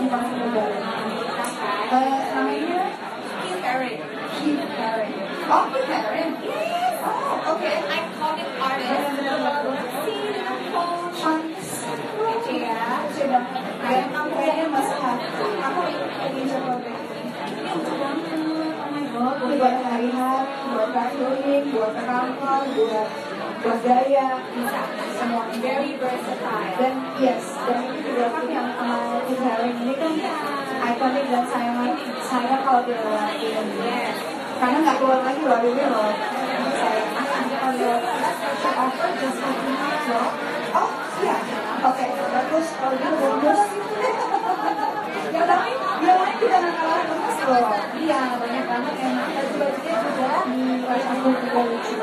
masih muda. Namanya Keith Haring. Keith Haring. Oh, Keith Haring. Yes. Oh, oke. Iconic artist. Oke ya, coba. Dan aku kayaknya masih aku ingin coba ini untuk banget. Oh my god, buat hari-hari, buat traveling, buat ke kantor, buat gaya, bisa semua. Very versatile. Dan yes, dan itu juga kan yang sama Keith Haring ini kan ikonik dan saya kalau dilewati. Yes. Karena nggak keluar lagi lagunya loh. Saya kalau offer just oh iya, oke, bagus. Kalau gitu bagus. Yang lain juga nggak kalah bagus loh. Iya, banyak banget emang. Baju-bajunya juga di aku juga lucu.